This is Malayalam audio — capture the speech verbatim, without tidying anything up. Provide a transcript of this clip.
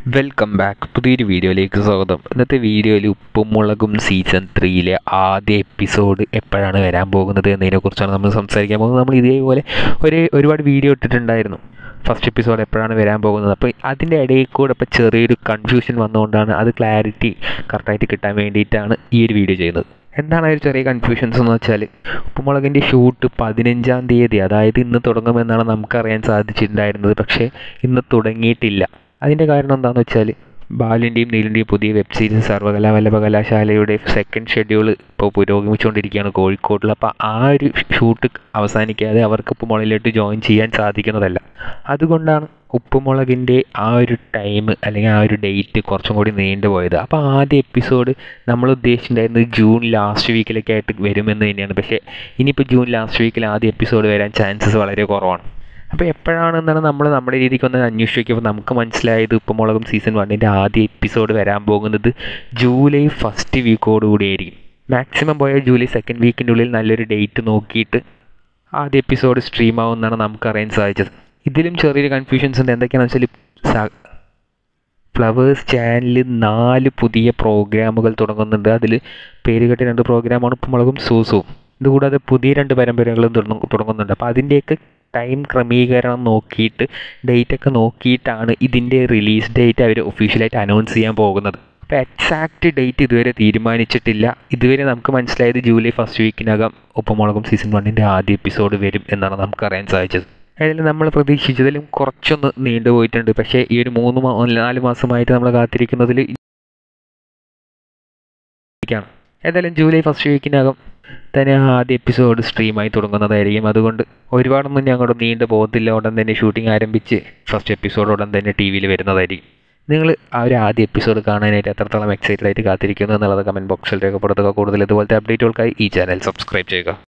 Welcome back. പുതിയൊരു വീഡിയോയിലേക്ക് സ്വാഗതം. ഇന്നത്തെ വീഡിയോയിൽ ഉപ്പും മുളകും സീസൺ ത്രീയിലെ ആദ്യ എപ്പിസോഡ് എപ്പോഴാണ് വരാൻ പോകുന്നത് എന്നതിനെക്കുറിച്ചാണ് നമ്മൾ സംസാരിക്കാൻ പോകുന്നത്. നമ്മൾ ഇതേപോലെ ഒരു ഒരുപാട് വീഡിയോ ഇട്ടിട്ടുണ്ടായിരുന്നു, ഫസ്റ്റ് എപ്പിസോഡ് എപ്പോഴാണ് വരാൻ പോകുന്നത്. അപ്പോൾ അതിൻ്റെ ഇടയിൽ കൂടെ ഇപ്പോൾ ചെറിയൊരു കൺഫ്യൂഷൻ വന്നുകൊണ്ടാണ് അത് ക്ലാരിറ്റി കറക്റ്റായിട്ട് കിട്ടാൻ വേണ്ടിയിട്ടാണ് ഈ ഒരു വീഡിയോ ചെയ്യുന്നത്. എന്താണ് ഒരു ചെറിയ കൺഫ്യൂഷൻസ് എന്ന് വെച്ചാൽ, ഉപ്പുമുളകിൻ്റെ ഷൂട്ട് പതിനഞ്ചാം തീയതി, അതായത് ഇന്ന് തുടങ്ങുമെന്നാണ് നമുക്കറിയാൻ സാധിച്ചിട്ടുണ്ടായിരുന്നത്. പക്ഷേ ഇന്ന് തുടങ്ങിയിട്ടില്ല. അതിൻ്റെ കാരണം എന്താണെന്ന് വെച്ചാൽ, ബാലുവിൻ്റെയും നീലിൻ്റെയും പുതിയ വെബ് സീരീസ് സർവകലാ വല്ലഭകലാശാലയുടെ സെക്കൻഡ് ഷെഡ്യൂൾ ഇപ്പോൾ പുരോഗമിച്ചുകൊണ്ടിരിക്കുകയാണ് കോഴിക്കോട്ടിൽ. അപ്പോൾ ആ ഒരു ഷൂട്ട് അവസാനിക്കാതെ അവർക്ക് ഉപ്പുമുളകിലോട്ട് ജോയിൻ ചെയ്യാൻ സാധിക്കുന്നതല്ല. അതുകൊണ്ടാണ് ഉപ്പുമുളകിൻ്റെ ആ ഒരു ടൈം അല്ലെങ്കിൽ ആ ഒരു ഡേറ്റ് കുറച്ചും കൂടി നീണ്ടുപോയത്. അപ്പോൾ ആദ്യ എപ്പിസോഡ് നമ്മൾ ഉദ്ദേശിച്ചിട്ടുണ്ടായിരുന്നത് ജൂൺ ലാസ്റ്റ് വീക്കിലൊക്കെ ആയിട്ട് വരുമെന്ന് തന്നെയാണ്. പക്ഷേ ഇനിയിപ്പോൾ ജൂൺ ലാസ്റ്റ് വീക്കിൽ ആദ്യ എപ്പിസോഡ് വരാൻ ചാൻസസ് വളരെ കുറവാണ്. അപ്പോൾ എപ്പോഴാണെന്നാണ് നമ്മൾ നമ്മുടെ രീതിക്ക് ഒന്ന് അന്വേഷിക്കുമ്പോൾ നമുക്ക് മനസ്സിലായത്, ഉപ്പുമുളകും സീസൺ വണ്ണിൻ്റെ ആദ്യ എപ്പിസോഡ് വരാൻ പോകുന്നത് ജൂലൈ ഫസ്റ്റ് വീക്കോടുകൂടിയായിരിക്കും. മാക്സിമം പോയാൽ ജൂലൈ സെക്കൻഡ് വീക്കിൻ്റെ ഉള്ളിൽ നല്ലൊരു ഡേറ്റ് നോക്കിയിട്ട് ആദ്യ എപ്പിസോഡ് സ്ട്രീം ആവുമെന്നാണ് നമുക്കറിയാൻ സാധിച്ചത്. ഇതിലും ചെറിയൊരു കൺഫ്യൂഷൻസ് ഉണ്ട്. എന്തൊക്കെയാണെന്ന് വെച്ചാൽ, ഫ്ലവേഴ്സ് ചാനലിൽ നാല് പുതിയ പ്രോഗ്രാമുകൾ തുടങ്ങുന്നുണ്ട്. അതിൽ പേരുകെട്ട രണ്ട് പ്രോഗ്രാമാണ് ഉപ്പുമുളകും സൂസുവും. ഇതുകൂടാതെ പുതിയ രണ്ട് പരമ്പരകളും തുടങ്ങുന്നുണ്ട്. അപ്പോൾ അതിൻ്റെയൊക്കെ ടൈം ക്രമീകരണം നോക്കിയിട്ട്, ഡേറ്റൊക്കെ നോക്കിയിട്ടാണ് ഇതിൻ്റെ റിലീസ് ഡേറ്റ് അവർ ഒഫീഷ്യലായിട്ട് അനൗൺസ് ചെയ്യാൻ പോകുന്നത്. അപ്പോൾ എക്സാക്റ്റ് ഡേറ്റ് ഇതുവരെ തീരുമാനിച്ചിട്ടില്ല. ഇതുവരെ നമുക്ക് മനസ്സിലായത് ജൂലൈ ഫസ്റ്റ് വീക്കിനകം ഉപ്പുമുളകും സീസൺ വണ്ണിൻ്റെ ആദ്യ എപ്പിസോഡ് വരും എന്നാണ് നമുക്കറിയാൻ സാധിച്ചത്. അതിൽ നമ്മൾ പ്രതീക്ഷിച്ചതിലും കുറച്ചൊന്ന് നീണ്ടുപോയിട്ടുണ്ട്. പക്ഷേ ഈ ഒരു മൂന്ന് മാ നാല് മാസമായിട്ട് നമ്മൾ കാത്തിരിക്കുന്നതിൽ ഏതായാലും ജൂലൈ ഫസ്റ്റ് വീക്കിനകം തന്നെ ആദ്യ എപ്പിസോഡ് സ്ട്രീമായി തുടങ്ങുന്നതായിരിക്കും. അതുകൊണ്ട് ഒരുപാടൊന്നും ഞങ്ങളുടെ നീണ്ടു പോകത്തില്ല. ഉടൻ തന്നെ ഷൂട്ടിംഗ് ആരംഭിച്ച് ഫസ്റ്റ് എപ്പിസോഡ് ഉടൻ തന്നെ ടി വിയിൽ വരുന്നതായിരിക്കും. നിങ്ങൾ ആ ഒരു ആദ്യ എപ്പിസോഡ് കാണാനായിട്ട് എത്രത്തോളം എക്സൈറ്റഡ് ആയിട്ട് കാത്തിരിക്കുന്നു എന്നുള്ളത് കമൻറ്റ് ബോക്സിൽ രേഖപ്പെടുത്തുക. കൂടുതൽ ഇതുപോലത്തെ അപ്ഡേറ്റുകൾക്കായി ഈ ചാനൽ സബ്സ്ക്രൈബ് ചെയ്യുക.